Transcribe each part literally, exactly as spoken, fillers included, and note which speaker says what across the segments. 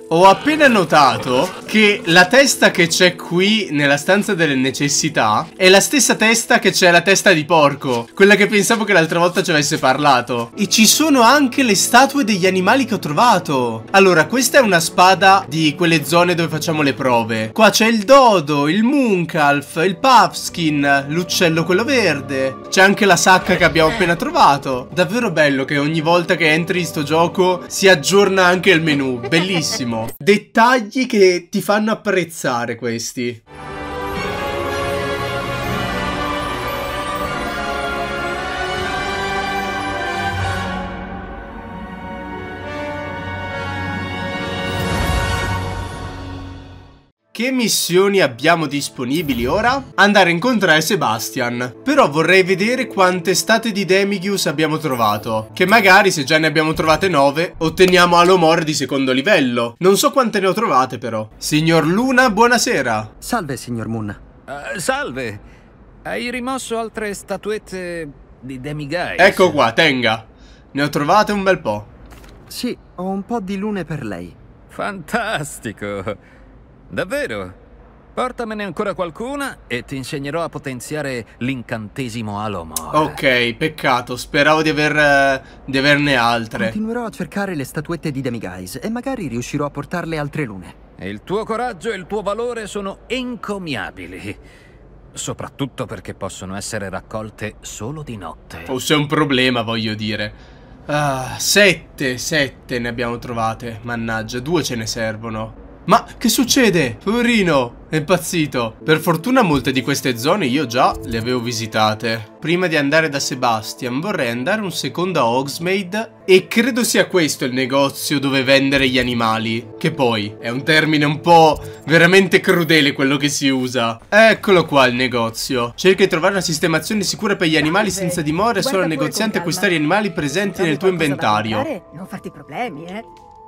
Speaker 1: Ho appena notato che la testa che c'è qui nella stanza delle necessità è la stessa testa che c'è la testa di porco, quella che pensavo che l'altra volta ci avesse parlato. E ci sono anche le statue degli animali che ho trovato. Allora, questa è una spada di quelle zone dove facciamo le prove. Qua c'è il dodo, il Moonkalf, il Puffskin, l'uccello quello verde. C'è anche la sacca che abbiamo appena trovato. Davvero bello che ogni volta che entri in sto gioco si aggiorna anche il menu. Bellissimo. Dettagli che ti fanno apprezzare questi. Che missioni abbiamo disponibili ora? Andare a incontrare Sebastian. Però vorrei vedere quante state di Demigius abbiamo trovato. Che magari se già ne abbiamo trovate nove otteniamo Alomor di secondo livello. Non so quante ne ho trovate però. Signor Luna, buonasera.
Speaker 2: Salve signor Moon.
Speaker 3: uh, Salve. Hai rimosso altre statuette di Demiguise?
Speaker 1: Ecco qua, tenga. Ne ho trovate un bel po'.
Speaker 2: Sì, ho un po' di lune per lei.
Speaker 3: Fantastico. Davvero? Portamene ancora qualcuna e ti insegnerò a potenziare l'incantesimo Alomor.
Speaker 1: Ok, peccato, speravo di, aver, eh, di averne altre.
Speaker 2: Continuerò a cercare le statuette di Demiguise e magari riuscirò a portarle altre lune.
Speaker 3: Il tuo coraggio e il tuo valore sono encomiabili. Soprattutto perché possono essere raccolte solo di notte.
Speaker 1: Forse è un problema, voglio dire. Ah, sette, sette ne abbiamo trovate. Mannaggia, due ce ne servono. Ma che succede? Poverino, è impazzito. Per fortuna molte di queste zone io già le avevo visitate. Prima di andare da Sebastian vorrei andare un secondo a Hogsmeade. E credo sia questo il negozio dove vendere gli animali. Che poi è un termine un po' veramente crudele quello che si usa. Eccolo qua il negozio. Cerca di trovare una sistemazione sicura per gli animali senza dimora. Solo al negoziante acquistare gli animali presenti nel tuo inventario.
Speaker 4: Non farti problemi, eh.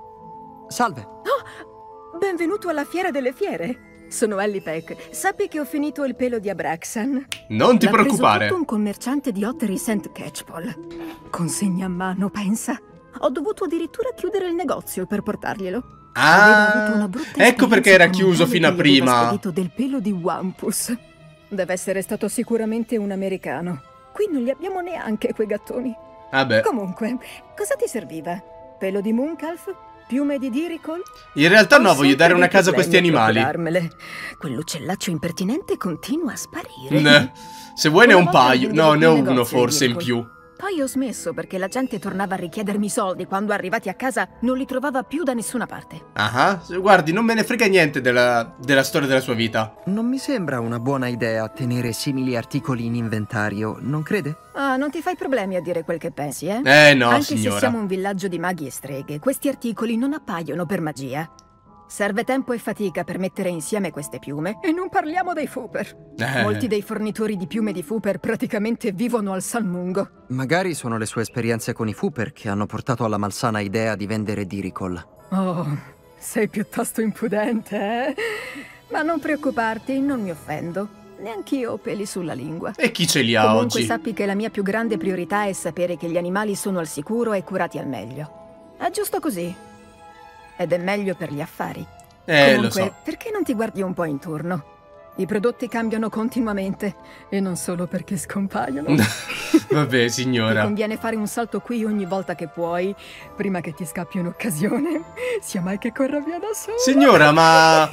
Speaker 2: Salve.
Speaker 4: Oh! Benvenuto alla Fiera delle Fiere. Sono Ellie Peck. Sappi che ho finito il pelo di Abraxan.
Speaker 1: Non ti preoccupare.
Speaker 4: L'ha preso tutto un commerciante di Ottery Saint Catchpole. Consegna a mano, pensa. Ho dovuto addirittura chiudere il negozio per portarglielo.
Speaker 1: Ah, ecco perché era chiuso fino a prima.
Speaker 4: Del pelo di Wampus. Deve essere stato sicuramente un americano. Qui non li abbiamo neanche quei gattoni.
Speaker 1: Vabbè.
Speaker 4: Comunque, cosa ti serviva? Pelo di Moonkalf? Piume di Diricol?
Speaker 1: In realtà no, voglio dare una casa a questi animali.
Speaker 4: Quell'uccellaccio impertinente continua a sparire.
Speaker 1: Ne. Se vuoi ne ho un paio. No, ne ho uno forse in più.
Speaker 4: Poi ho smesso perché la gente tornava a richiedermi i soldi. Quando arrivati a casa non li trovava più da nessuna parte.
Speaker 1: Ah, guardi, non me ne frega niente della, della storia della sua vita.
Speaker 2: Non mi sembra una buona idea tenere simili articoli in inventario, non crede?
Speaker 4: Ah, non ti fai problemi a dire quel che pensi, eh?
Speaker 1: Eh no,
Speaker 4: Anche
Speaker 1: signora.
Speaker 4: se siamo un villaggio di maghi e streghe, questi articoli non appaiono per magia. Serve tempo e fatica per mettere insieme queste piume. E non parliamo dei Fooper.
Speaker 1: Eh.
Speaker 4: Molti dei fornitori di piume di Fooper praticamente vivono al Salmungo.
Speaker 2: Magari sono le sue esperienze con i Fooper che hanno portato alla malsana idea di vendere Diricol.
Speaker 4: Oh, sei piuttosto impudente, eh? Ma non preoccuparti, non mi offendo. Neanch'io ho peli sulla lingua.
Speaker 1: E chi ce li ha
Speaker 4: Comunque
Speaker 1: oggi?
Speaker 4: sappi che la mia più grande priorità è sapere che gli animali sono al sicuro e curati al meglio. È giusto così. Ed è meglio per gli affari.
Speaker 1: Eh,
Speaker 4: Comunque,
Speaker 1: lo so.
Speaker 4: perché non ti guardi un po' intorno? I prodotti cambiano continuamente. E non solo perché scompaiono.
Speaker 1: Vabbè,
Speaker 4: Ti
Speaker 1: signora.
Speaker 4: conviene fare un salto qui ogni volta che puoi, prima che ti scappi un'occasione. Sia mai che corra via da sola.
Speaker 1: Signora, ma...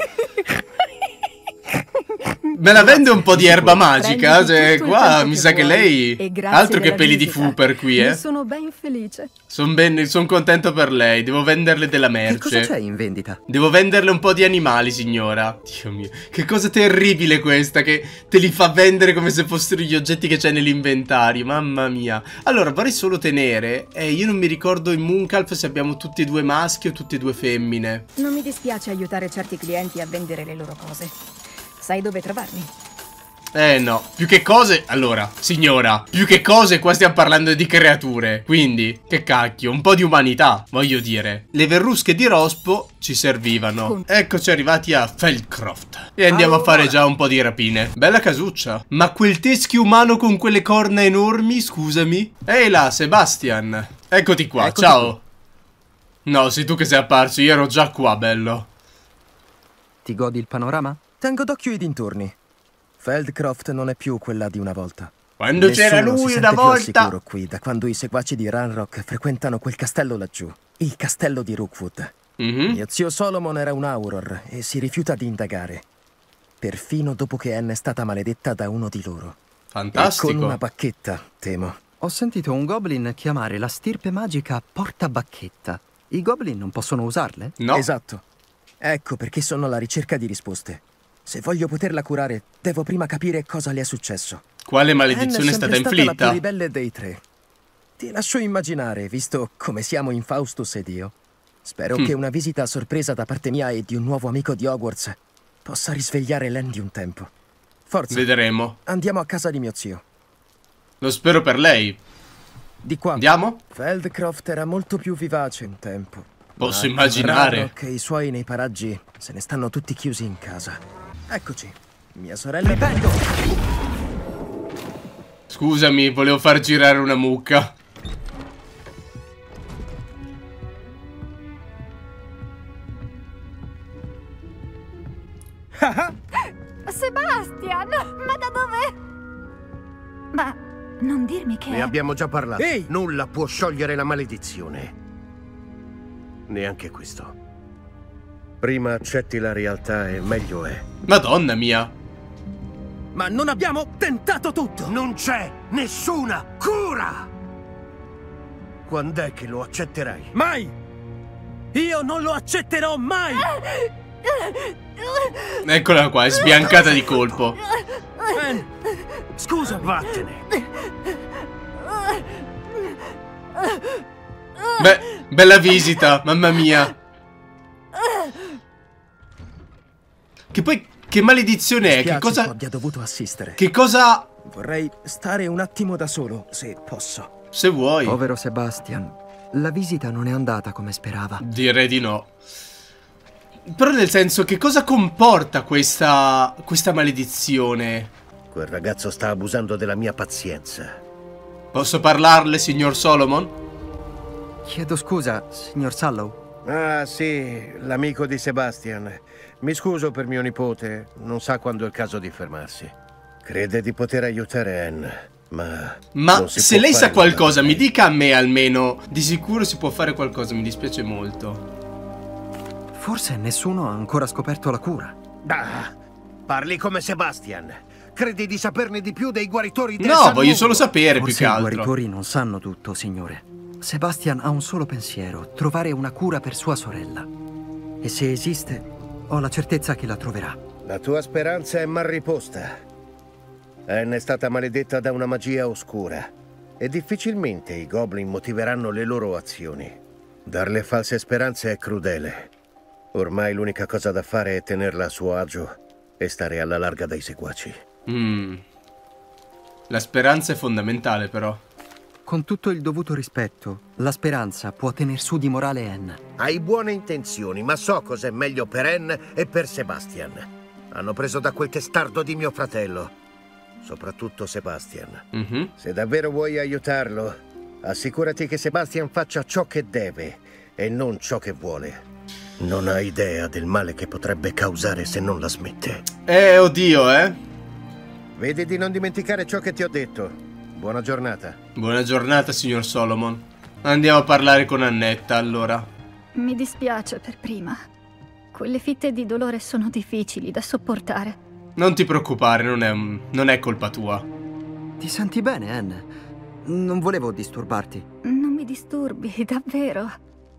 Speaker 1: me la vende un po' di erba magica? Cioè, qua mi sa che lei... Altro che peli di Fooper qui, eh.
Speaker 4: Ne sono ben felice.
Speaker 1: Sono ben... son contento per lei. Devo venderle della
Speaker 2: Che cosa
Speaker 1: merce.
Speaker 2: c'è in vendita?
Speaker 1: Devo venderle un po' di animali, signora. Dio mio, che cosa terribile questa, che te li fa vendere come se fossero gli oggetti che c'è nell'inventario. Mamma mia. Allora, vorrei solo tenere... Eh, io non mi ricordo in Moonkalf se abbiamo tutti e due maschi o tutte e due femmine.
Speaker 4: Non mi dispiace aiutare certi clienti a vendere le loro cose. Sai dove trovarmi?
Speaker 1: Eh no, più che cose... Allora, signora, più che cose qua stiamo parlando di creature. Quindi, che cacchio, un po' di umanità, voglio dire. Le verrusche di rospo ci servivano. Eccoci arrivati a Feldcroft. E andiamo allora a fare già un po' di rapine. Bella casuccia. Ma quel teschio umano con quelle corna enormi, scusami? Ehi là, Sebastian. Eccoti qua,
Speaker 2: Eccoti
Speaker 1: ciao. No, sei tu che sei apparso, io ero già qua, bello.
Speaker 2: Ti godi il panorama?
Speaker 5: Tengo d'occhio i dintorni. Feldcroft non è più quella di una volta.
Speaker 1: Quando c'era
Speaker 5: Nessuno
Speaker 1: lui
Speaker 5: si
Speaker 1: una
Speaker 5: sente più al
Speaker 1: volta.
Speaker 5: sicuro qui, da quando i seguaci di Ranrock frequentano quel castello laggiù. Il castello di Rookwood.
Speaker 1: Mhm.
Speaker 5: Mio zio Solomon era un Auror e si rifiuta di indagare. Perfino dopo che Anne è stata maledetta da uno di loro.
Speaker 1: Fantastico.
Speaker 5: E con una bacchetta, temo.
Speaker 2: Ho sentito un goblin chiamare la stirpe magica portabacchetta. I goblin non possono usarle?
Speaker 1: No.
Speaker 5: Esatto. Ecco perché sono alla ricerca di risposte. Se voglio poterla curare, devo prima capire cosa le è successo.
Speaker 1: Quale
Speaker 5: Anne
Speaker 1: maledizione è stata
Speaker 5: sempre stata la
Speaker 1: inflitta?
Speaker 5: più ribelle dei tre. Ti lascio immaginare, visto come siamo in Faustus ed io. Spero
Speaker 1: Hm.
Speaker 5: che una visita a sorpresa da parte mia e di un nuovo amico di Hogwarts possa risvegliare Len di un tempo. Forza,
Speaker 1: Vedremo.
Speaker 5: andiamo a casa di mio zio.
Speaker 1: Lo spero per lei.
Speaker 5: Di qua.
Speaker 1: Andiamo?
Speaker 5: Feldcroft era molto più vivace un tempo.
Speaker 1: Posso
Speaker 5: Ma
Speaker 1: immaginare.
Speaker 5: Ranrock e i suoi nei paraggi se ne stanno tutti chiusi in casa. Eccoci. Mia sorella...
Speaker 2: Ripeto!
Speaker 1: Scusami, volevo far girare una mucca.
Speaker 6: Sebastian, ma da dove? Ma non dirmi che...
Speaker 7: Ne abbiamo già parlato.
Speaker 5: Ehi!
Speaker 7: Nulla può sciogliere la maledizione. Neanche questo. Prima accetti la realtà e meglio è.
Speaker 1: Madonna mia.
Speaker 5: Ma non abbiamo tentato tutto!
Speaker 7: Non c'è nessuna cura! Quando è che lo accetterai?
Speaker 5: Mai! Io non lo accetterò mai!
Speaker 1: Eccola qua, è sbiancata di colpo.
Speaker 5: Anne, scusa,
Speaker 7: Vattene!
Speaker 1: Beh, bella visita, mamma mia. Che poi, che maledizione è? Che
Speaker 5: Spiace
Speaker 1: cosa...
Speaker 5: che abbia dovuto assistere.
Speaker 1: Che cosa...
Speaker 5: Vorrei stare un attimo da solo, se posso.
Speaker 1: Se vuoi.
Speaker 2: Povero Sebastian, la visita non è andata come sperava.
Speaker 1: Direi di no. Però nel senso, che cosa comporta questa... questa maledizione?
Speaker 7: Quel ragazzo sta abusando della mia pazienza.
Speaker 1: Posso parlarle, signor Solomon?
Speaker 2: Chiedo scusa, signor Sallow.
Speaker 7: Ah, sì, l'amico di Sebastian. Mi scuso per mio nipote, non sa quando è il caso di fermarsi. Crede di poter aiutare Anne, ma...
Speaker 1: Ma
Speaker 7: non si
Speaker 1: se
Speaker 7: può
Speaker 1: lei sa
Speaker 7: fare nulla
Speaker 1: qualcosa,
Speaker 7: per
Speaker 1: mi
Speaker 7: lei.
Speaker 1: dica a me almeno. Di sicuro si può fare qualcosa, mi dispiace molto.
Speaker 2: Forse nessuno ha ancora scoperto la cura.
Speaker 7: Ah, parli come Sebastian. Credi di saperne di più dei guaritori del
Speaker 1: No,
Speaker 7: San
Speaker 1: voglio
Speaker 7: Mungo?
Speaker 1: solo sapere più
Speaker 2: Forse
Speaker 1: che
Speaker 2: i
Speaker 1: altro.
Speaker 2: guaritori non sanno tutto, signore. Sebastian ha un solo pensiero, trovare una cura per sua sorella. E se esiste, ho la certezza che la troverà.
Speaker 7: La tua speranza è mal riposta. Anne è stata maledetta da una magia oscura e difficilmente i goblin motiveranno le loro azioni. Darle false speranze è crudele. Ormai l'unica cosa da fare è tenerla a suo agio e stare alla larga dai seguaci.
Speaker 1: Mm. La speranza è fondamentale, però.
Speaker 2: Con tutto il dovuto rispetto, la speranza può tener su di morale Anne.
Speaker 7: Hai buone intenzioni, ma so cos'è meglio per Anne e per Sebastian. Hanno preso da quel testardo di mio fratello, soprattutto Sebastian.
Speaker 1: Mhm.
Speaker 7: Se davvero vuoi aiutarlo, assicurati che Sebastian faccia ciò che deve e non ciò che vuole. Non ha idea del male che potrebbe causare se non la smette.
Speaker 1: Eh, oddio, eh.
Speaker 7: Vedi di non dimenticare ciò che ti ho detto. Buona giornata.
Speaker 1: Buona giornata, signor Solomon. Andiamo a parlare con Annetta, allora.
Speaker 6: Mi dispiace per prima. Quelle fitte di dolore sono difficili da sopportare.
Speaker 1: Non ti preoccupare, non è, un- non è colpa tua.
Speaker 2: Ti senti bene, Anne? Non volevo disturbarti.
Speaker 6: Non mi disturbi, davvero.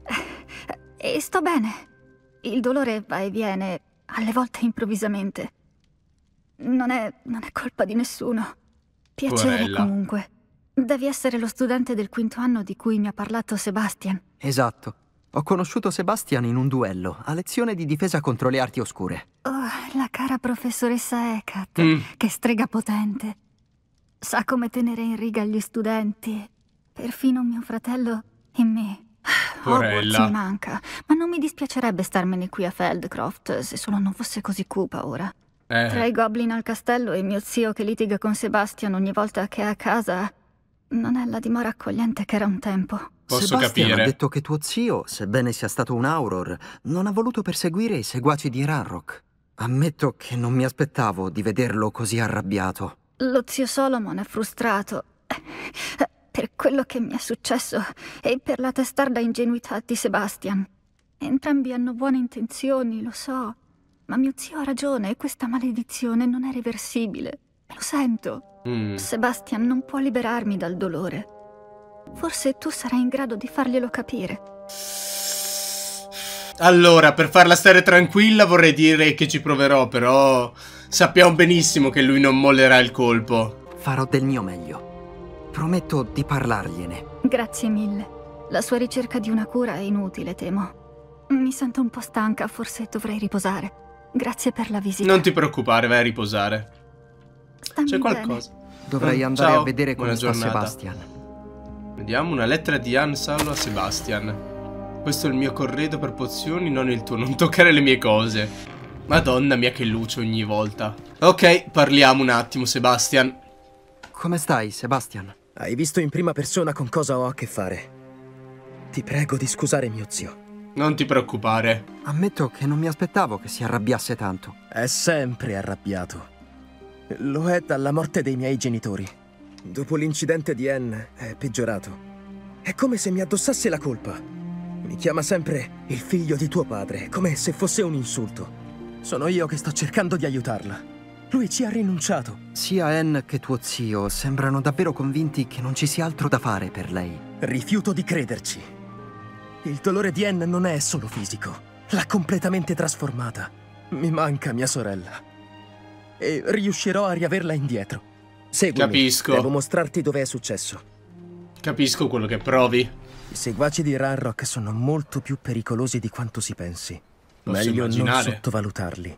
Speaker 6: E sto bene. Il dolore va e viene, alle volte improvvisamente. Non è, non è colpa di nessuno. Piacere
Speaker 1: Porella.
Speaker 6: comunque. Devi essere lo studente del quinto anno di cui mi ha parlato Sebastian.
Speaker 2: Esatto. Ho conosciuto Sebastian in un duello, a lezione di difesa contro le arti oscure.
Speaker 6: Oh, la cara professoressa Hecate,
Speaker 1: Mm.
Speaker 6: che strega potente. Sa come tenere in riga gli studenti. Perfino mio fratello e me.
Speaker 1: Porella.
Speaker 6: Hogwarts mi manca, ma non mi dispiacerebbe starmene qui a Feldcroft se solo non fosse così cupa ora. Tra
Speaker 1: Eh,
Speaker 6: i goblin al castello e mio zio che litiga con Sebastian ogni volta che è a casa, non è la dimora accogliente che era un tempo.
Speaker 1: Posso
Speaker 2: Sebastian
Speaker 1: capire.
Speaker 2: ha detto che tuo zio, sebbene sia stato un Auror, non ha voluto perseguire i seguaci di Ranrock. Ammetto che non mi aspettavo di vederlo così arrabbiato.
Speaker 6: Lo zio Solomon è frustrato per quello che mi è successo e per la testarda ingenuità di Sebastian. Entrambi hanno buone intenzioni, lo so, ma mio zio ha ragione e questa maledizione non è reversibile. Lo sento.
Speaker 1: Mm.
Speaker 6: Sebastian non può liberarmi dal dolore. Forse tu sarai in grado di farglielo capire.
Speaker 1: Allora, per farla stare tranquilla vorrei dire che ci proverò, però sappiamo benissimo che lui non mollerà il colpo.
Speaker 2: Farò del mio meglio. Prometto di parlargliene.
Speaker 6: Grazie mille. La sua ricerca di una cura è inutile, temo. Mi sento un po' stanca, forse dovrei riposare. Grazie per la visita.
Speaker 1: Non ti preoccupare, vai a riposare.
Speaker 6: Stammi
Speaker 1: C'è
Speaker 6: bene.
Speaker 1: qualcosa?
Speaker 2: Dovrei
Speaker 1: Mm,
Speaker 2: andare
Speaker 1: ciao,
Speaker 2: a vedere come
Speaker 1: buona
Speaker 2: sta
Speaker 1: giornata.
Speaker 2: Sebastian.
Speaker 1: Vediamo una lettera di Han Salo a Sebastian. Questo è il mio corredo per pozioni, non il tuo. Non toccare le mie cose. Madonna mia che luce ogni volta. Ok, parliamo un attimo, Sebastian.
Speaker 2: Come stai, Sebastian?
Speaker 5: Hai visto in prima persona con cosa ho a che fare. Ti prego di scusare mio zio.
Speaker 1: Non ti preoccupare.
Speaker 2: Ammetto che non mi aspettavo che si arrabbiasse tanto.
Speaker 5: È sempre arrabbiato. Lo è dalla morte dei miei genitori. Dopo l'incidente di Anne è peggiorato. È come se mi addossasse la colpa. Mi chiama sempre il figlio di tuo padre, come se fosse un insulto. Sono io che sto cercando di aiutarla. Lui ci ha rinunciato.
Speaker 2: Sia Anne che tuo zio sembrano davvero convinti che non ci sia altro da fare per lei.
Speaker 5: Rifiuto di crederci. Il dolore di Anne non è solo fisico. L'ha completamente trasformata. Mi manca mia sorella. E riuscirò a riaverla indietro. Seguimi.
Speaker 1: Capisco.
Speaker 5: Devo mostrarti dove è successo.
Speaker 1: Capisco quello che provi.
Speaker 5: I seguaci di Ranrock sono molto più pericolosi di quanto si pensi.
Speaker 1: Posso
Speaker 5: Meglio
Speaker 1: immaginare.
Speaker 5: non sottovalutarli.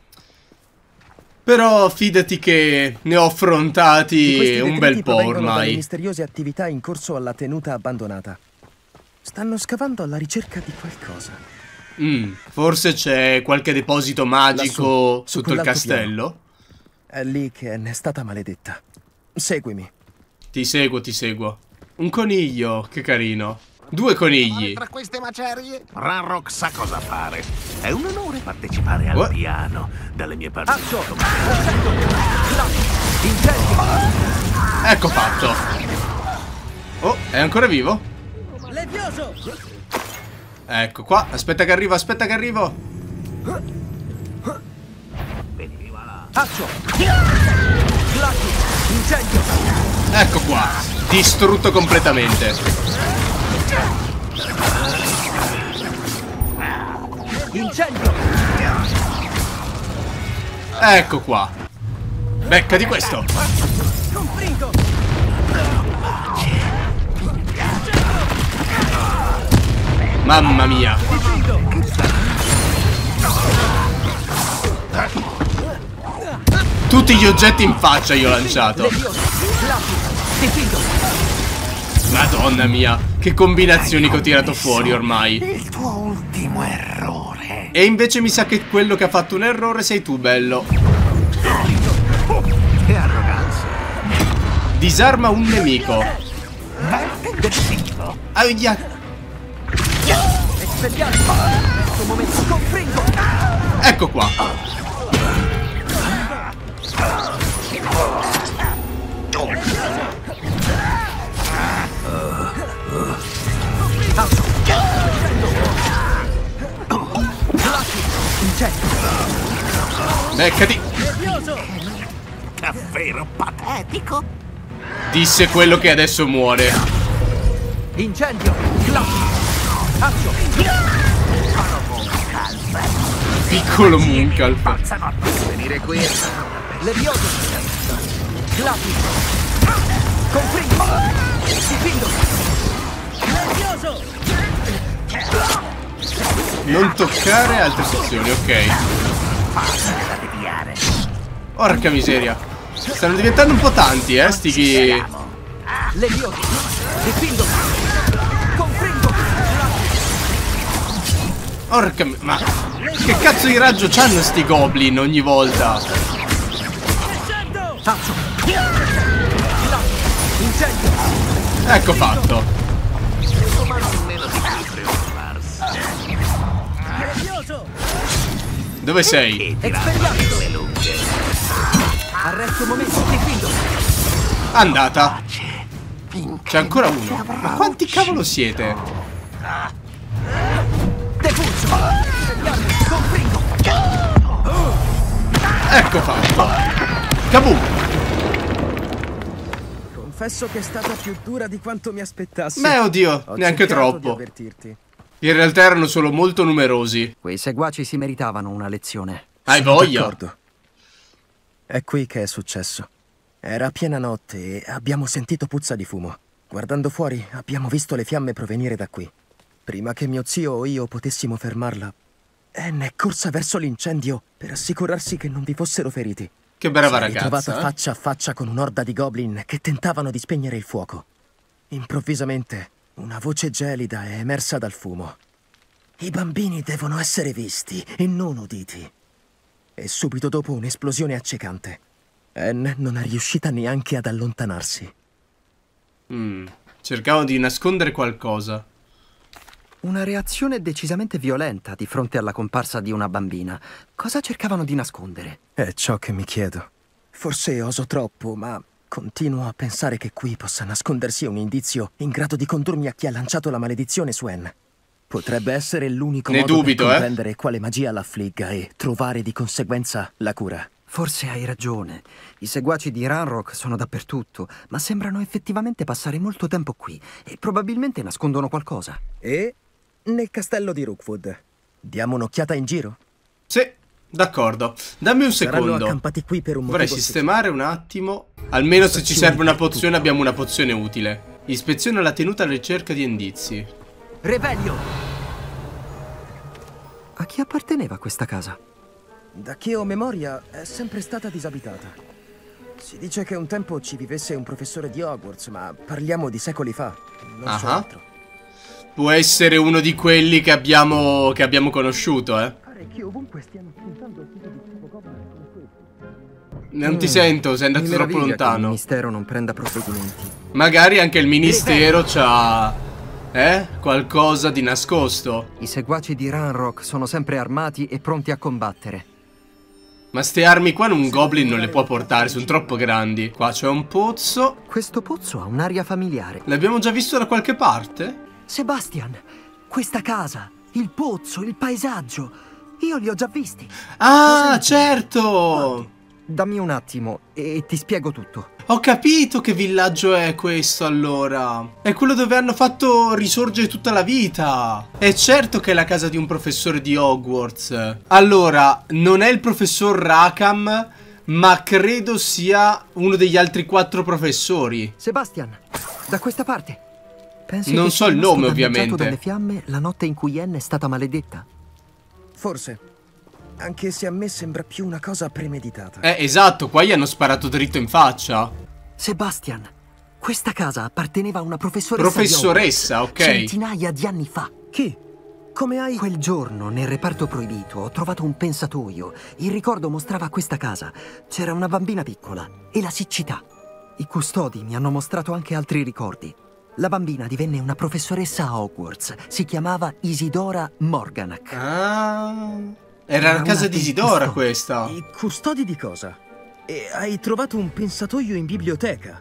Speaker 1: Però fidati che ne ho
Speaker 5: Tutti
Speaker 1: affrontati
Speaker 5: questi
Speaker 1: un
Speaker 5: detriti
Speaker 1: bel po'
Speaker 5: provengono dalle
Speaker 1: ormai.
Speaker 5: misteriose attività in corso alla tenuta abbandonata. Stanno scavando alla ricerca di qualcosa.
Speaker 1: Mm, forse c'è qualche deposito magico
Speaker 5: Lassù, su
Speaker 1: sotto il
Speaker 5: quell'alto
Speaker 1: castello?
Speaker 5: È lì che ne è stata maledetta. Seguimi.
Speaker 1: Ti seguo, ti seguo. Un coniglio, che carino. Due conigli.
Speaker 8: Tra queste macerie, Ranrock sa cosa fare. È un onore partecipare al
Speaker 1: What?
Speaker 8: piano. Dalle mie parti.
Speaker 1: Ecco fatto. Oh, è ancora vivo? Ecco qua. Aspetta che arrivo, aspetta che arrivo. Ecco qua. Distrutto completamente. Ecco qua. Becca di questo. Mamma mia. Tutti gli oggetti in faccia io ho lanciato. Madonna mia, che combinazioni che ho tirato fuori ormai.
Speaker 8: Il tuo ultimo errore.
Speaker 1: E invece mi sa che quello che ha fatto un errore sei tu, bello.
Speaker 8: Che arroganza.
Speaker 1: Disarma un nemico. Aia. Ecco qua. Beccati.
Speaker 8: Davvero patetico.
Speaker 1: Disse quello che adesso muore.
Speaker 2: Incendio!
Speaker 1: Piccolo Munkalf.
Speaker 8: Venire qui.
Speaker 2: Levioso! Glapi! Confringo! Difendo! Levioso!
Speaker 1: Non toccare altre sezioni, ok. Porca miseria. Stanno diventando un po' tanti, eh, sti chi...
Speaker 2: Levioso! Difendo! Confringo!
Speaker 1: Porca mi- ma... Che cazzo di raggio c'hanno sti goblin ogni volta? Ecco fatto.
Speaker 8: Nemmeno di più preoccuparsi.
Speaker 1: Dove sei?
Speaker 8: E tirando le lunghe.
Speaker 2: Arresto un momento, difendo.
Speaker 1: Andata. C'è ancora uno. Ma quanti cavolo siete?
Speaker 2: Depulso. Compringo.
Speaker 1: Ecco fatto. Kaboom.
Speaker 5: Confesso che è stata più dura di quanto mi aspettassi.
Speaker 1: Beh, oddio,
Speaker 5: Ho
Speaker 1: neanche
Speaker 5: cercato di
Speaker 1: troppo.
Speaker 5: avvertirti.
Speaker 1: In realtà erano solo molto numerosi.
Speaker 2: Quei seguaci si meritavano una lezione.
Speaker 1: Hai
Speaker 5: Sono
Speaker 1: voglia?
Speaker 5: d'accordo. È qui che è successo. Era piena notte e abbiamo sentito puzza di fumo. Guardando fuori abbiamo visto le fiamme provenire da qui. Prima che mio zio o io potessimo fermarla, Anne è corsa verso l'incendio per assicurarsi che non vi fossero feriti.
Speaker 1: Che brava
Speaker 5: Si è ritrovata
Speaker 1: ragazza. eh?
Speaker 5: faccia a faccia con un'orda di goblin che tentavano di spegnere il fuoco. Improvvisamente una voce gelida è emersa dal fumo. I bambini devono essere visti e non uditi. E subito dopo un'esplosione accecante. Anne non è riuscita neanche ad allontanarsi.
Speaker 1: Mm, cercavo di nascondere qualcosa.
Speaker 2: Una reazione decisamente violenta di fronte alla comparsa di una bambina. Cosa cercavano di nascondere?
Speaker 5: È ciò che mi chiedo. Forse oso troppo, ma continuo a pensare che qui possa nascondersi un indizio in grado di condurmi a chi ha lanciato la maledizione su Anne. Potrebbe essere l'unico
Speaker 1: Ne
Speaker 5: modo
Speaker 1: dubito,
Speaker 5: per
Speaker 1: eh.
Speaker 5: comprendere quale magia l'affligga e trovare di conseguenza la cura.
Speaker 2: Forse hai ragione. I seguaci di Ranrock sono dappertutto, ma sembrano effettivamente passare molto tempo qui e probabilmente nascondono qualcosa.
Speaker 5: E nel castello di Rookwood. Diamo un'occhiata in giro?
Speaker 1: Sì, d'accordo. Dammi un
Speaker 5: Saranno
Speaker 1: secondo.
Speaker 5: accampati qui per un
Speaker 1: Vorrei
Speaker 5: motivo
Speaker 1: sistemare un attimo. Almeno se ci serve una pozione abbiamo una pozione utile. Ispeziona la tenuta alla ricerca di indizi.
Speaker 2: Revelio! A chi apparteneva questa casa?
Speaker 5: Da che ho memoria è sempre stata disabitata. Si dice che un tempo ci vivesse un professore di Hogwarts, ma parliamo di secoli fa, non so
Speaker 1: Ah.
Speaker 5: altro.
Speaker 1: Può essere uno di quelli che abbiamo che abbiamo conosciuto, eh.
Speaker 5: Pare che ovunque stiano puntando al tipo di tipo goblin come questo.
Speaker 1: Non ti sento, sei andato
Speaker 2: Mi
Speaker 1: troppo
Speaker 2: meraviglia che il
Speaker 1: lontano.
Speaker 2: ministero non prenda provvedimenti.
Speaker 1: Magari anche il ministero c'ha eh? Qualcosa di nascosto.
Speaker 2: I seguaci di Ranrock sono sempre armati e pronti a combattere.
Speaker 1: Ma ste armi qua un goblin non le può portare, sono troppo grandi. Qua c'è un pozzo.
Speaker 2: Questo pozzo ha un'aria familiare.
Speaker 1: L'abbiamo già visto da qualche parte?
Speaker 2: Sebastian, questa casa, il pozzo, il paesaggio, io li ho già visti.
Speaker 1: Ah, certo!
Speaker 2: Dammi un attimo e ti spiego tutto.
Speaker 1: Ho capito che villaggio è questo allora. È quello dove hanno fatto risorgere tutta la vita. È certo che è la casa di un professore di Hogwarts. Allora, non è il professor Rackham, ma credo sia uno degli altri quattro professori.
Speaker 2: Sebastian, da questa parte. Pensi
Speaker 1: Non
Speaker 2: che
Speaker 1: so
Speaker 2: sia
Speaker 1: il nome,
Speaker 2: rimasto
Speaker 1: ovviamente.
Speaker 2: danneggiato dalle fiamme la notte in cui Anne è stata maledetta?
Speaker 5: Forse. Anche se a me sembra più una cosa premeditata.
Speaker 1: Eh, esatto, qua gli hanno sparato dritto in faccia.
Speaker 2: Sebastian, questa casa apparteneva a una professoressa
Speaker 1: Professoressa,
Speaker 2: di
Speaker 1: ok.
Speaker 2: Hogwarts, centinaia di anni fa.
Speaker 5: Chi? Come hai...
Speaker 2: Quel giorno, nel reparto proibito, ho trovato un pensatoio. Il ricordo mostrava questa casa. C'era una bambina piccola e la siccità. I custodi mi hanno mostrato anche altri ricordi. La bambina divenne una professoressa a Hogwarts. Si chiamava Isidora Morganach.
Speaker 1: Ah... Era
Speaker 2: Era
Speaker 1: la casa
Speaker 2: una
Speaker 1: di Isidora
Speaker 2: custode.
Speaker 1: questa.
Speaker 5: I custodi di cosa? E hai trovato un pensatoio in biblioteca?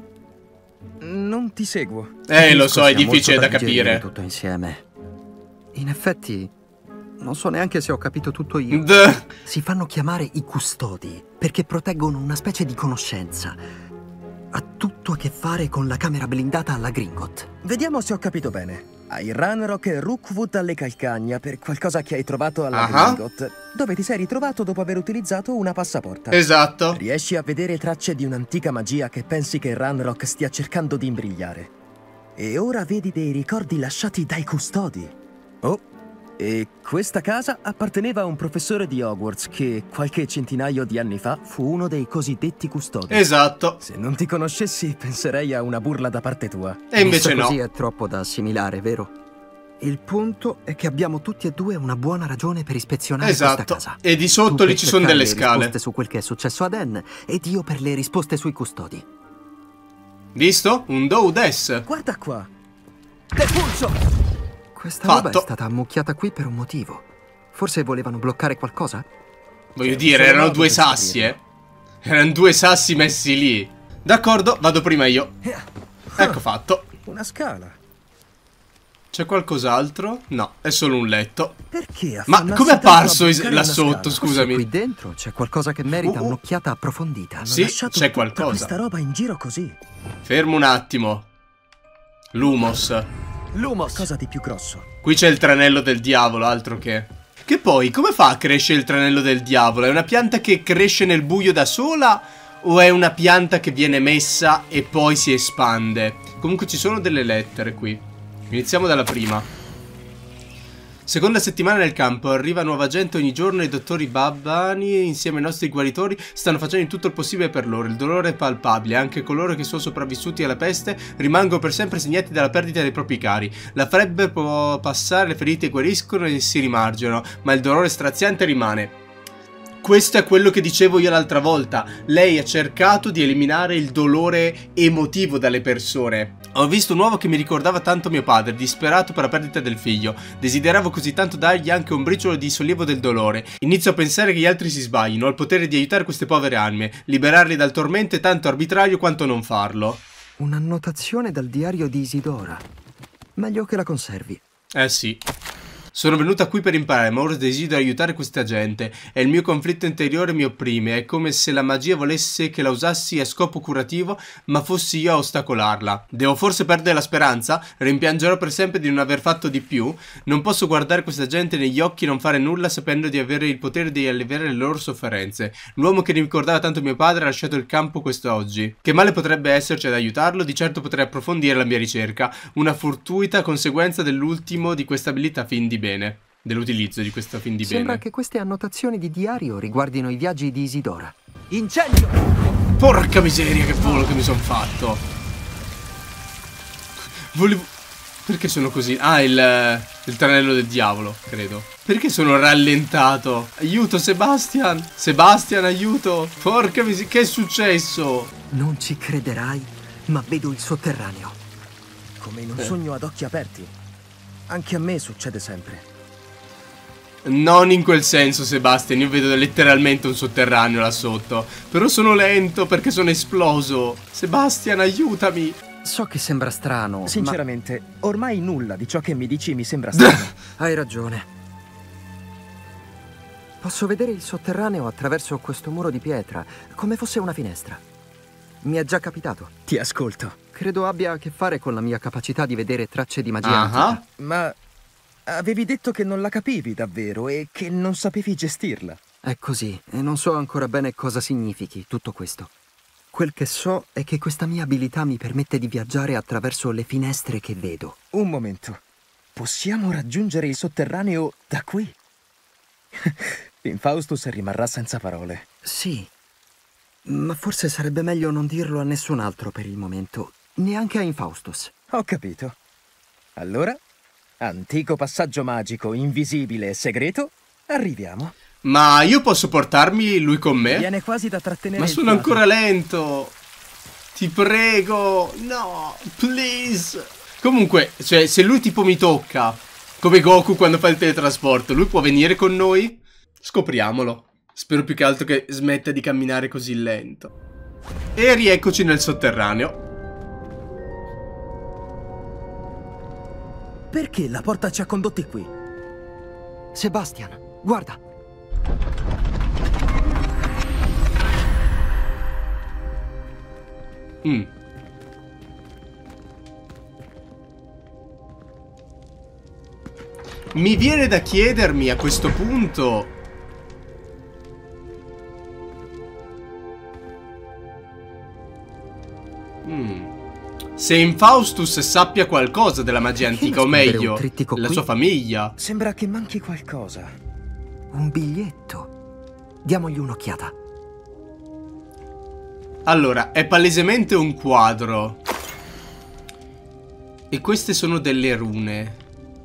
Speaker 5: Non ti seguo.
Speaker 1: Eh, lo so, è
Speaker 2: Capisco, sia
Speaker 1: difficile da
Speaker 2: molto digerire
Speaker 1: capire.
Speaker 2: tutto insieme. In effetti, non so neanche se ho capito tutto io.
Speaker 1: D-
Speaker 2: Si fanno chiamare i custodi perché proteggono una specie di conoscenza. Ha tutto a che fare con la camera blindata alla Gringotts.
Speaker 5: Vediamo se ho capito bene. Hai Ranrock e Rookwood alle calcagna per qualcosa che hai trovato alla
Speaker 1: Ah.
Speaker 5: Gringotts, dove ti sei ritrovato dopo aver utilizzato una passaporta.
Speaker 1: Esatto.
Speaker 5: Riesci a vedere tracce di un'antica magia che pensi che Ranrock stia cercando di imbrigliare. E ora vedi dei ricordi lasciati dai custodi. Oh, e questa casa apparteneva a un professore di Hogwarts che qualche centinaio di anni fa fu uno dei cosiddetti custodi.
Speaker 1: Esatto.
Speaker 5: Se non ti conoscessi penserei a una burla da parte tua.
Speaker 1: E invece
Speaker 2: Visto
Speaker 1: no.
Speaker 2: così è troppo da assimilare, vero? Il punto è che abbiamo tutti e due una buona ragione per ispezionare
Speaker 1: Esatto.
Speaker 2: questa casa.
Speaker 1: E di sotto
Speaker 2: Tu
Speaker 1: lì
Speaker 2: per
Speaker 1: ci sono
Speaker 2: cercare
Speaker 1: delle
Speaker 2: le
Speaker 1: scale.
Speaker 2: risposte su quel che è successo ad Anne ed io per le risposte sui custodi.
Speaker 1: Visto? Un do des.
Speaker 5: Guarda qua.
Speaker 2: Depulso! Questa
Speaker 1: Fatto.
Speaker 2: roba è stata ammucchiata qui per un motivo. Forse volevano bloccare qualcosa?
Speaker 1: Voglio dire, erano due sassi, eh. Erano due sassi messi lì. D'accordo, vado prima io. Ecco fatto.
Speaker 5: Una scala.
Speaker 1: C'è qualcos'altro? No, è solo un letto.
Speaker 5: Perché
Speaker 1: Ma
Speaker 5: affannarsi
Speaker 1: come è
Speaker 5: tanto a
Speaker 1: apparso
Speaker 5: bloccare
Speaker 1: là
Speaker 5: una
Speaker 1: sotto,
Speaker 5: scala?
Speaker 1: scusami?
Speaker 2: Qui dentro c'è qualcosa che merita
Speaker 1: Uh, uh.
Speaker 2: un'occhiata approfondita.
Speaker 5: Hanno
Speaker 1: Sì,
Speaker 5: lasciato
Speaker 1: c'è
Speaker 5: tutta
Speaker 1: qualcosa.
Speaker 5: questa roba in giro così.
Speaker 1: Fermo un attimo. Lumos.
Speaker 2: Lumos!
Speaker 5: Cosa di più grosso?
Speaker 1: Qui c'è il tranello del diavolo, altro che. Che poi, come fa a crescere il tranello del diavolo? È una pianta che cresce nel buio da sola? O è una pianta che viene messa e poi si espande? Comunque ci sono delle lettere qui. Iniziamo dalla prima. Seconda settimana nel campo, arriva nuova gente ogni giorno e i dottori Babbani insieme ai nostri guaritori stanno facendo in tutto il possibile per loro. Il dolore è palpabile, anche coloro che sono sopravvissuti alla peste rimangono per sempre segnati dalla perdita dei propri cari. La febbre può passare, le ferite guariscono e si rimarginano, ma il dolore straziante rimane. Questo è quello che dicevo io l'altra volta. Lei ha cercato di eliminare il dolore emotivo dalle persone. Ho visto un uomo che mi ricordava tanto mio padre, disperato per la perdita del figlio. Desideravo così tanto dargli anche un briciolo di sollievo del dolore. Inizio a pensare che gli altri si sbaglino. Ho il potere di aiutare queste povere anime. Liberarli dal tormento è tanto arbitrario quanto non farlo.
Speaker 2: Un'annotazione dal diario di Isidora. Meglio che la conservi.
Speaker 1: Eh sì. Sono venuta qui per imparare, ma ora desidero aiutare questa gente. E il mio conflitto interiore mi opprime. È come se la magia volesse che la usassi a scopo curativo, ma fossi io a ostacolarla. Devo forse perdere la speranza? Rimpiangerò per sempre di non aver fatto di più? Non posso guardare questa gente negli occhi e non fare nulla sapendo di avere il potere di alleviare le loro sofferenze. L'uomo che ricordava tanto mio padre ha lasciato il campo quest'oggi. Che male potrebbe esserci ad aiutarlo? Di certo potrei approfondire la mia ricerca. Una fortuita conseguenza dell'ultimo di questa abilità fin di bene. Bene, dell'utilizzo di questa fin di
Speaker 2: Sembra
Speaker 1: bene.
Speaker 2: che queste annotazioni di diario riguardino i viaggi di Isidora. Incendio!
Speaker 1: Porca miseria, che volo che mi sono fatto. Volevo... Perché sono così? Ah, il, il tranello del diavolo, credo. Perché sono rallentato? Aiuto, Sebastian! Sebastian, aiuto! Porca miseria, che è successo?
Speaker 2: Non ci crederai, ma vedo il sotterraneo.
Speaker 5: Come in un
Speaker 1: Eh.
Speaker 5: sogno ad occhi aperti. Anche a me succede sempre.
Speaker 1: Non in quel senso, Sebastian, io vedo letteralmente un sotterraneo là sotto. Però sono lento perché sono esploso. Sebastian, aiutami.
Speaker 2: So che sembra strano,
Speaker 5: Sinceramente, ormai nulla di ciò che mi dici mi sembra strano.
Speaker 2: ma hai ragione. Posso vedere il sotterraneo attraverso questo muro di pietra, come fosse una finestra. Mi è già capitato.
Speaker 5: Ti ascolto.
Speaker 2: Credo abbia a che fare con la mia capacità di vedere tracce di magia
Speaker 1: Ah,
Speaker 2: antica.
Speaker 5: Ma avevi detto che non la capivi davvero e che non sapevi gestirla.
Speaker 2: È così, e non so ancora bene cosa significhi tutto questo. Quel che so è che questa mia abilità mi permette di viaggiare attraverso le finestre che vedo.
Speaker 5: Un momento. Possiamo raggiungere il sotterraneo da qui? Infaustus rimarrà senza parole.
Speaker 2: Sì, ma forse sarebbe meglio non dirlo a nessun altro per il momento, neanche a Infaustus.
Speaker 5: Ho capito. Allora, antico passaggio magico, invisibile e segreto, arriviamo.
Speaker 1: Ma io posso portarmi lui con me?
Speaker 5: Viene quasi da trattenere
Speaker 1: Ma
Speaker 5: il
Speaker 1: sono
Speaker 5: fiato.
Speaker 1: ancora lento. Ti prego. No, please. Comunque, cioè, se lui tipo mi tocca, come Goku quando fa il teletrasporto, lui può venire con noi? Scopriamolo. Spero più che altro che smetta di camminare così lento. E rieccoci nel sotterraneo.
Speaker 5: Perché la porta ci ha condotti qui?
Speaker 2: Sebastian, guarda!
Speaker 1: Mm. Mi viene da chiedermi a questo punto... Mm. Se Infaustus sappia qualcosa della magia
Speaker 2: Perché
Speaker 1: antica, o
Speaker 2: nascondere
Speaker 1: meglio,
Speaker 2: un trittico
Speaker 1: la
Speaker 2: qui?
Speaker 1: sua famiglia.
Speaker 5: Sembra che manchi qualcosa.
Speaker 2: Un biglietto. Diamogli un'occhiata.
Speaker 1: Allora, è palesemente un quadro. E queste sono delle rune.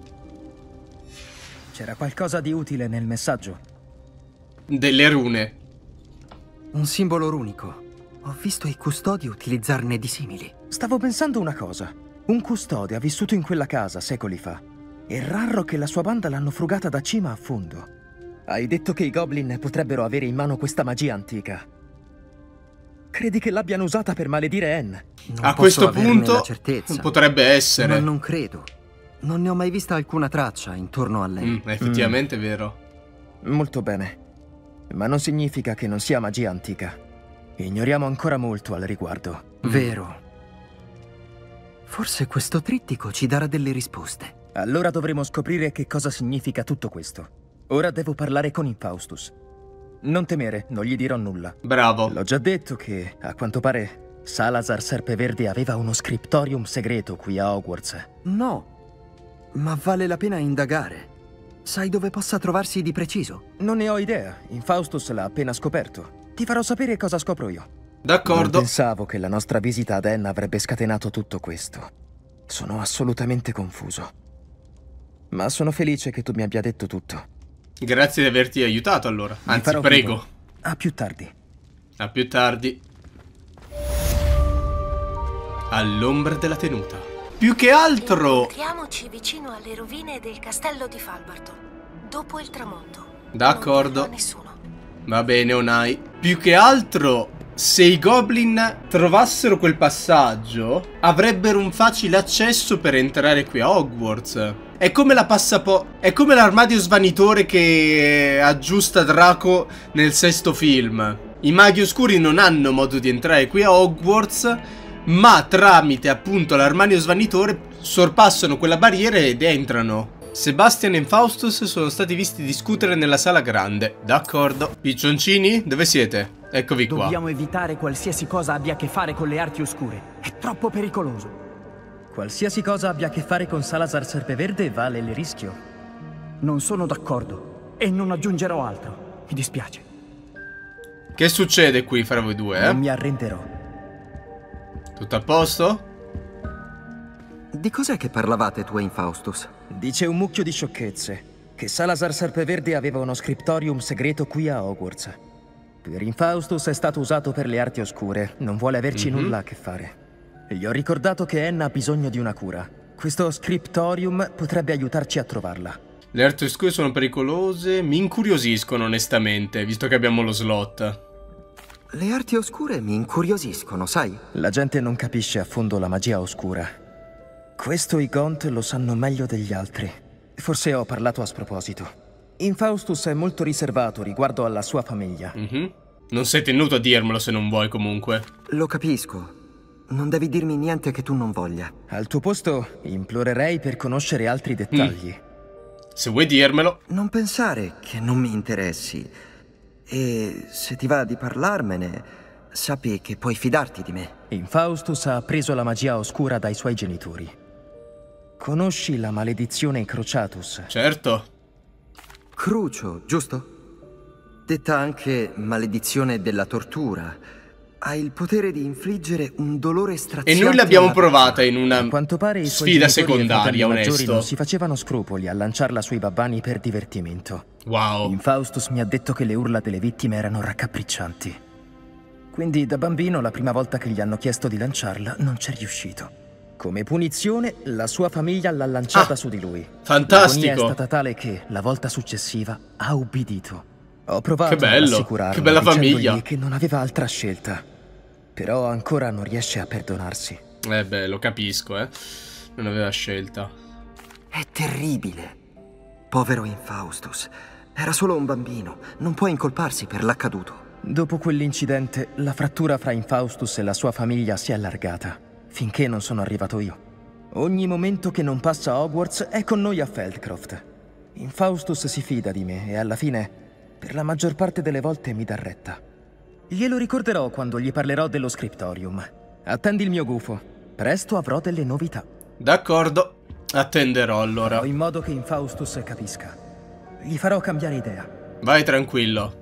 Speaker 5: C'era qualcosa di utile nel messaggio.
Speaker 1: Delle rune.
Speaker 2: Un simbolo runico. Ho visto i custodi utilizzarne di simili.
Speaker 5: Stavo pensando una cosa. Un custode ha vissuto in quella casa secoli fa. E Ranrock e la sua banda l'hanno frugata da cima a fondo. Hai detto che i Goblin potrebbero avere in mano questa magia antica. Credi che l'abbiano usata per maledire Anne?
Speaker 2: Non
Speaker 1: A
Speaker 2: posso
Speaker 1: questo
Speaker 2: averne
Speaker 1: punto
Speaker 2: la certezza,
Speaker 1: potrebbe essere.
Speaker 2: ma non credo. Non ne ho mai vista alcuna traccia intorno a lei.
Speaker 1: Mm, effettivamente è vero.
Speaker 5: Molto bene. Ma non significa che non sia magia antica. Ignoriamo ancora molto al riguardo.
Speaker 2: Vero. Forse questo trittico ci darà delle risposte.
Speaker 5: Allora dovremo scoprire che cosa significa tutto questo. Ora devo parlare con Infaustus. Non temere, non gli dirò nulla.
Speaker 1: Bravo.
Speaker 5: L'ho già detto che, a quanto pare, Salazar Serpeverde aveva uno scriptorium segreto qui a Hogwarts.
Speaker 2: No, ma vale la pena indagare. Sai dove possa trovarsi di preciso?
Speaker 5: Non ne ho idea. Infaustus l'ha appena scoperto. Ti farò sapere cosa scopro io.
Speaker 1: D'accordo.
Speaker 5: Non pensavo che la nostra visita ad Anne avrebbe scatenato tutto questo. Sono assolutamente confuso. Ma sono felice che tu mi abbia detto tutto.
Speaker 1: Grazie di averti aiutato allora.
Speaker 5: Mi
Speaker 1: Anzi,
Speaker 5: farò
Speaker 1: prego.
Speaker 5: vivo. A più tardi.
Speaker 1: A più tardi. All'ombra della tenuta. Più che altro...
Speaker 9: Incontriamoci vicino alle rovine del castello di Falbarton, dopo il tramonto.
Speaker 1: D'accordo.
Speaker 9: Non dirlo a nessuno.
Speaker 1: Va bene, Onai. Più che altro, se i Goblin trovassero quel passaggio, avrebbero un facile accesso per entrare qui a Hogwarts. È come la passaporto. È come l'armadio svanitore che aggiusta Draco nel sesto film. I maghi oscuri non hanno modo di entrare qui a Hogwarts, ma tramite appunto l'armadio svanitore sorpassano quella barriera ed entrano. Sebastian e Faustus sono stati visti discutere nella sala grande. D'accordo. Piccioncini, dove siete? Eccovi qua.
Speaker 10: Dobbiamo evitare qualsiasi cosa abbia a che fare con le arti oscure. È troppo pericoloso.
Speaker 5: Qualsiasi cosa abbia a che fare con Salazar Serpeverde vale il rischio.
Speaker 10: Non sono d'accordo e non aggiungerò altro. Mi dispiace.
Speaker 1: Che succede qui fra voi due, eh?
Speaker 5: Non mi arrenderò.
Speaker 1: Tutto a posto?
Speaker 2: Di cos'è che parlavate tu e Infaustus?
Speaker 5: Dice un mucchio di sciocchezze. Che Salazar Serpeverde aveva uno scriptorium segreto qui a Hogwarts. Per Infaustus è stato usato per le arti oscure. Non vuole averci
Speaker 1: Mm-hmm.
Speaker 5: nulla a che fare. Gli ho ricordato che Anne ha bisogno di una cura. Questo scriptorium potrebbe aiutarci a trovarla.
Speaker 1: Le arti oscure sono pericolose. Mi incuriosiscono onestamente, visto che abbiamo lo slot.
Speaker 2: Le arti oscure mi incuriosiscono, sai?
Speaker 5: La gente non capisce a fondo la magia oscura. Questo i Gaunt lo sanno meglio degli altri. Forse ho parlato a sproposito. Infaustus è molto riservato riguardo alla sua famiglia.
Speaker 1: Mm-hmm. Non sei tenuto a dirmelo se non vuoi comunque.
Speaker 2: Lo capisco. Non devi dirmi niente che tu non voglia.
Speaker 5: Al tuo posto implorerei per conoscere altri dettagli.
Speaker 1: Mm. Se vuoi dirmelo.
Speaker 2: Non pensare che non mi interessi. E se ti va di parlarmene, sappi che puoi fidarti di me.
Speaker 5: Infaustus ha appreso la magia oscura dai suoi genitori. Conosci la maledizione Cruciatus?
Speaker 1: Certo.
Speaker 2: Crucio, giusto? Detta anche maledizione della tortura. Ha il potere di infliggere un dolore straziante.
Speaker 1: E noi l'abbiamo
Speaker 2: alla
Speaker 1: provata in una
Speaker 5: A quanto pare i suoi
Speaker 1: sfida
Speaker 5: genitori e
Speaker 1: secondaria,
Speaker 5: fratelli maggiori
Speaker 1: onesto.
Speaker 5: non si facevano scrupoli a lanciarla sui babbani per divertimento.
Speaker 1: Wow.
Speaker 5: Infaustus mi ha detto che le urla delle vittime erano raccapriccianti. Quindi da bambino, la prima volta che gli hanno chiesto di lanciarla, non c'è riuscito. Come punizione, la sua famiglia l'ha lanciata
Speaker 1: Ah,
Speaker 5: su di lui.
Speaker 1: fantastico.
Speaker 5: L'agonia è stata tale che, la volta successiva, ha ubbidito. Ho provato
Speaker 1: Che bello,
Speaker 5: ad assicurarlo,
Speaker 1: che bella
Speaker 5: dicendogli
Speaker 1: famiglia.
Speaker 5: che non aveva altra scelta. Però ancora non riesce a perdonarsi.
Speaker 1: Eh beh, lo capisco, eh. Non aveva scelta.
Speaker 2: È terribile. Povero Infaustus. Era solo un bambino. Non può incolparsi per l'accaduto.
Speaker 5: Dopo quell'incidente, la frattura fra Infaustus e la sua famiglia si è allargata, finché non sono arrivato io. Ogni momento che non passa a Hogwarts è con noi a Feldcroft. Infaustus si fida di me e alla fine, per la maggior parte delle volte, mi dà retta. Glielo ricorderò quando gli parlerò dello scriptorium. Attendi il mio gufo. Presto avrò delle novità.
Speaker 1: D'accordo. Attenderò allora.
Speaker 5: Farò in modo che Infaustus capisca. Gli farò cambiare idea.
Speaker 1: Vai tranquillo.